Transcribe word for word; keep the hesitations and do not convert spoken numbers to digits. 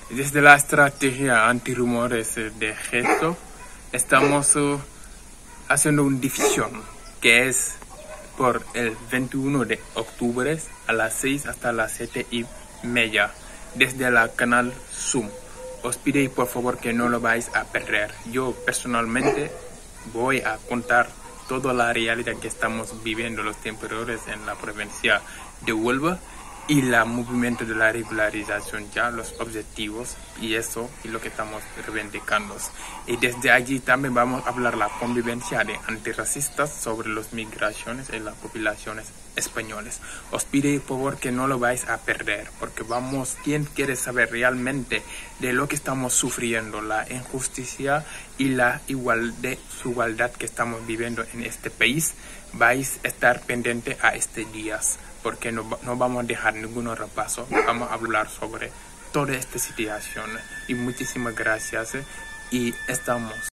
Desde la estrategia antirrumores de Gesto, estamos uh, haciendo una difusión que es por el veintiuno de octubre a las seis hasta las siete y media desde la canal Zoom. Os pido por favor que no lo vais a perder. Yo personalmente voy a contar toda la realidad que estamos viviendo los temporales en la provincia de Huelva y el movimiento de la regularización, ya los objetivos y eso y lo que estamos reivindicando. Y desde allí también vamos a hablar la convivencia de antirracistas sobre las migraciones y las poblaciones españolas. Os pido por favor que no lo vais a perder, porque vamos, quien quiere saber realmente de lo que estamos sufriendo, la injusticia y la igualdad, igualdad que estamos viviendo en este país, vais a estar pendiente a estos días, porque no, no vamos a dejar ningún repaso, vamos a hablar sobre toda esta situación. Y muchísimas gracias y estamos.